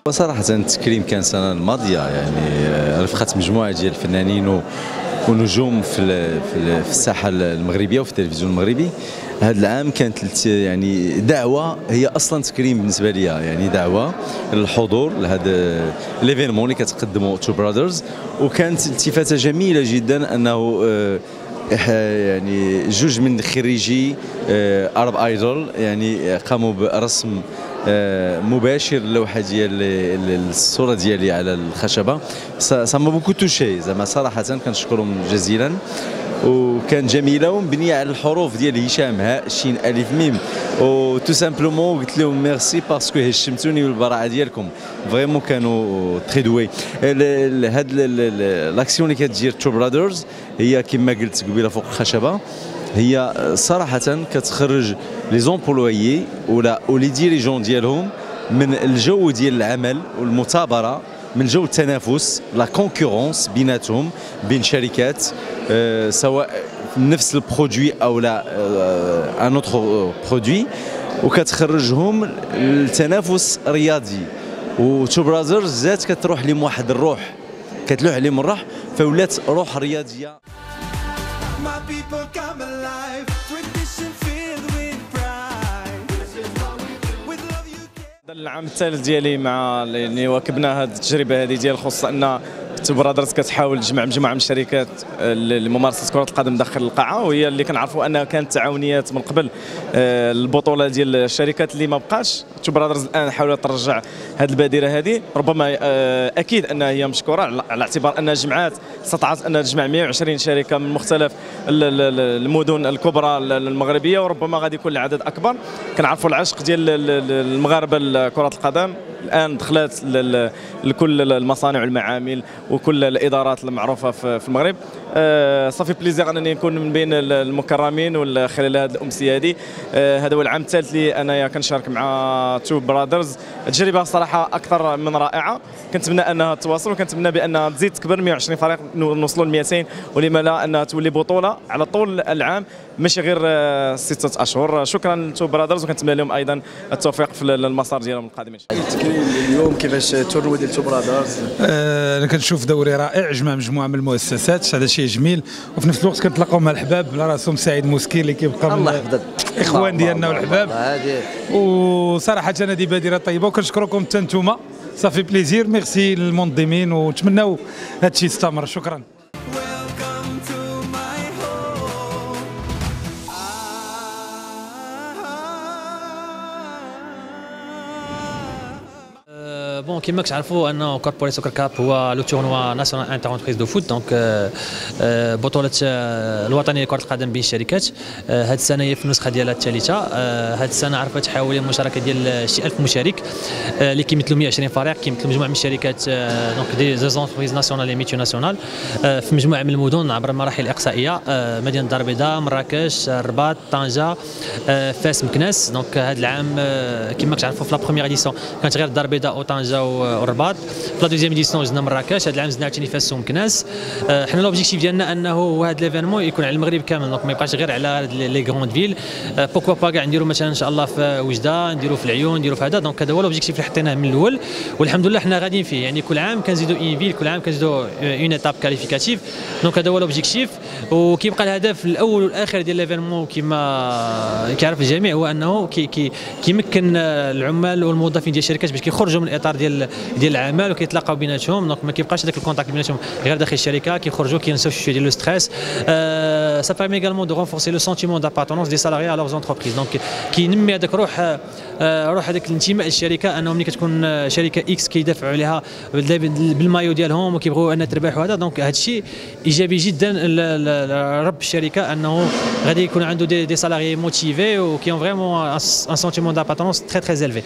وصراحة التكريم كان السنة الماضية، يعني رفقة مجموعة ديال الفنانين ونجوم في الساحة المغربية وفي التلفزيون المغربي. هذا العام كانت يعني دعوة، هي أصلا تكريم بالنسبة لي، يعني دعوة للحضور لهذا ليفينمون اللي كتقدموا تو برادرز. وكانت التفاتة جميلة جدا أنه يعني جوج من خريجي أرب ايدول يعني قاموا برسم مباشر اللوحه ديال الصوره ديالي على الخشبه. سا بوكو توشي زعما صراحه كنشكرهم جزيلا، وكان جميله ومبنيه على الحروف ديال هشام هاء شين الف ميم. و تو سامبلومون قلت لهم ميرسي باسكو هشمتوني بالبراعه ديالكم، فريمون كانوا تري دوي. هاد لاكسيون اللي كتجير تو برادرز هي كما قلت قبيله فوق الخشبه، هي صراحة كتخرج لي زومبلويي ولا لي ديريجون ديالهم من الجو ديال العمل والمثابرة، من جو التنافس لا كونكورونس بيناتهم بين شركات سواء نفس البرودوي او لا ان اوتر برودوي، وكتخرجهم التنافس رياضي. وتو براذرز زاد كتروح لهم واحد الروح، كتلوح عليهم الروح، فولات روح رياضية. My people come alive, tradition filled with pride. This is what we do. With love you can. العام الثالث ديالي مع اللي واكبنا هذه التجربه هذه ديال خص ان تو برادرز كتحاول تجمع مجموعه من الشركات لممارسه كره القدم داخل القاعه، وهي اللي كنعرفوا انها كانت تعاونيات من قبل. البطوله ديال الشركات اللي ما بقاش، تو برادرز الان حاولت ترجع هذه البادره هذه، ربما اكيد انها هي مشكوره على اعتبار انها جمعات استطاعت انها تجمع 120 شركه من مختلف المدن الكبرى المغربيه، وربما غادي يكون العدد اكبر. كنعرفوا العشق ديال المغاربه لكره القدم الان دخلت لكل المصانع والمعامل وكل الادارات المعروفه في المغرب. صافي بليزير انني نكون من بين المكرمين خلال هذه الامسيه هذه. هذا هو العام الثالث اللي انايا كنشارك مع تو برادرز. التجربه صراحه اكثر من رائعه، كنتمنى انها تواصل وكنتمنى بانها تزيد تكبر 120 فريق نوصلوا ل 200، ولما لا انها تولي بطوله على طول العام ماشي غير 6 اشهر. شكرا تو برادرز، وكنتمنى لهم ايضا التوفيق في المسار ديالهم القادم ان شاء الله. التكريم اليوم كيفاش التورنوا ديال تو برادرز؟ انا كنشوف دوري رائع، جمع مجموعه من المؤسسات، هذا شيء جميل، وفي نفس الوقت كنتلاقاو مع الحباب على راسهم سعيد موسكي اللي كيبقى من الاخوان ديالنا والحباب. وصراحه هذه بادره طيبه، وكنشكركم حتى نتوما. صافي بليزير، ميرسي للمنظمين، ونتمناو هذا الشيء يستمر. شكرا. بون كيما كتعرفوا انه كوربوري سوكر كاب هو لو تورنوا ناسيونال انترونتريز دو فوت، دونك بطوله الوطنيه لكره القدم بين الشركات. هذه السنه هي في النسخه ديالها الثالثه. هذه السنه عرفت حوالي مشاركه ديال شي 1000 مشارك اللي كيمثلوا 120 فريق، كيمثلوا مجموعه من الشركات دونك دي زونتربريز ناسيونال اي ميتيو ناسيونال في مجموعه من المدن عبر المراحل الاقصائيه، مدينه الدار البيضاء، مراكش، الرباط، طنجه، فاس، مكناس. دونك هذا العام كيما كتعرفوا في لا بروميير اديسيون كانت غير الدار البيضاء وطنجه والرباط. في لا دوزيام اديسيون زدنا مراكش، هذا العام زدنا عاوتاني فاس ومكناس. حنا لوبجيكتيف ديالنا انه هذا ليفينمون يكون على المغرب كامل، دونك ما يبقاش غير على لي غروند فيل. بوكوا با كاع نديروا مثلا ان شاء الله في وجده، نديروا في العيون، نديروا في هذا. دونك هذا هو لوبجيكتيف اللي حطيناه من الاول، والحمد لله حنا غاديين فيه. يعني كل عام كنزيدوا اون فيل، كل عام كنزيدوا اون ايتاب كاليفيكاتيف. دونك هذا هو لوبجيكتيف، وكيبقى الهدف الاول والاخر ديال ليفينمون كما كيعرف الجميع هو انه كيمكن العمال والموظفين ديال الشركات باش كيخرجوا من الاطار ديال العمل وكيتلاقاو بيناتهم. دونك ما كيبقاش هذاك الكونتاكت بيناتهم غير داخل الشركه، كيخرجوا كينساو شويه ديال لو ستريس. سا بيرمي également de renforcer le sentiment d'appartenance des salariés à leurs entreprises. دونك كينمي هذاك روح هذاك الانتماء للشركه، انهم ملي كتكون شركه اكس كيدافعوا عليها بالمايو ديالهم وكيبغوا انها تربح وهذا. دونك هذا الشيء ايجابي جدا لرب الشركه، انه غادي يكون عنده دي salariés motivés وكي ont vraiment un sentiment d'appartenance très très élevé.